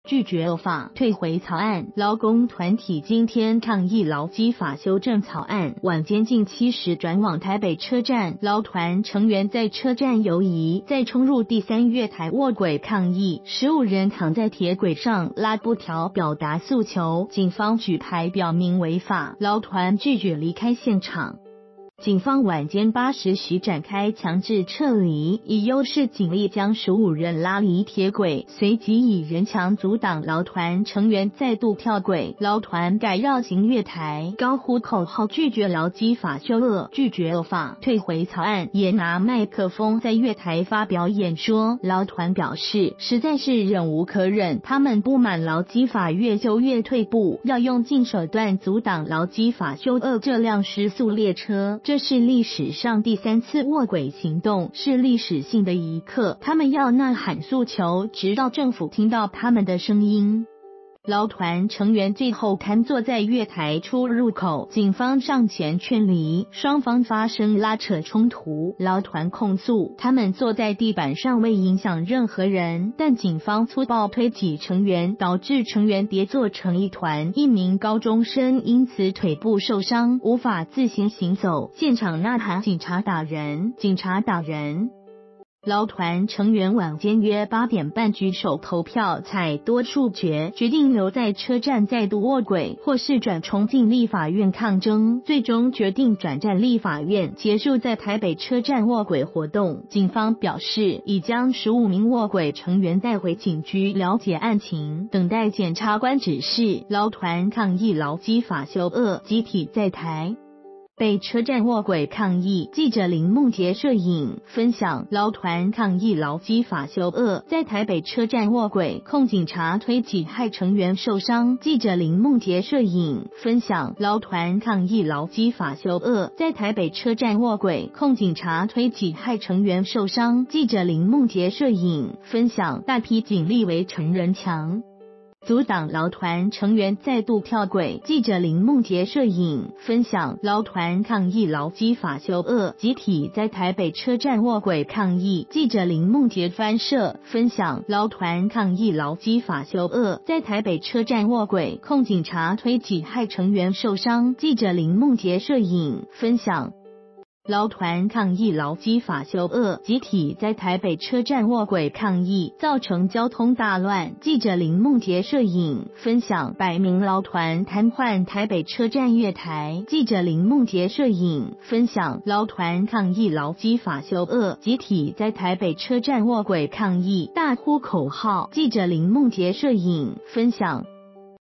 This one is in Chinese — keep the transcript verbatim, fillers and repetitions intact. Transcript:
拒绝恶法退回草案。劳工团体今天抗议劳基法修正草案，晚间近七时转往台北车站，劳团成员在车站游移，再冲入第三月台卧轨抗议，十五人躺在铁轨上拉布条表达诉求，警方举牌表明违法，劳团拒绝离开现场。警方晚间八时许展开强制撤离，以优势警力将十五人拉离铁轨，随即以人墙阻挡劳团成员再度跳轨，劳团改绕行月台，高呼口号拒绝劳基法修恶，拒绝恶法退回草案，也拿麦克风在月台发表演说。劳团表示实在是忍无可忍，他们不满劳基法越修越退步，要用尽手段阻挡劳基法修恶这辆失速列车。这是历史上第三次卧轨行动，是历史性的一刻。他们要呐喊诉求，直到政府听到他们的声音。劳团成员最后瘫坐在月台出入口，警方上前劝离，双方发生拉扯冲突。劳团控诉他们坐在地板上未影响任何人，但警方粗暴推挤成员，导致成员叠坐成一团，一名高中生因此腿部受伤，无法自行行走，现场呐喊警察打人，警察打人。劳团成员晚间约八点半举手投票，采多数决，决定留在车站再度卧轨，或是转冲进立法院抗争。最终决定转战立法院，结束在台北车站卧轨活动。警方表示，已将十五名卧轨成员带回警局了解案情，等待检察官指示。劳团抗议劳基法修恶，集体在台北车站卧轨抗议，记者林梦洁摄影分享。劳团抗议劳基法修恶，在台北车站卧轨，控警察推挤害成员受伤。记者林梦洁摄影分享。劳团抗议劳基法修恶，在台北车站卧轨，控警察推挤害成员受伤。记者林梦洁摄影分享。大批警力围成人墙，阻挡劳团成员再度跳轨。记者林梦洁摄影分享。劳团抗议劳基法修恶，集体在台北车站卧轨抗议。记者林梦洁翻摄分享。劳团抗议劳基法修恶，在台北车站卧轨，控警察推挤害成员受伤。记者林梦洁摄影分享。劳团抗议劳基法修恶，集体在台北车站卧轨抗议，造成交通大乱。记者林梦洁摄影分享。百名劳团瘫痪台北车站月台。记者林梦洁摄影分享。劳团抗议劳基法修恶，集体在台北车站卧轨抗议，大呼口号。记者林梦洁摄影分享。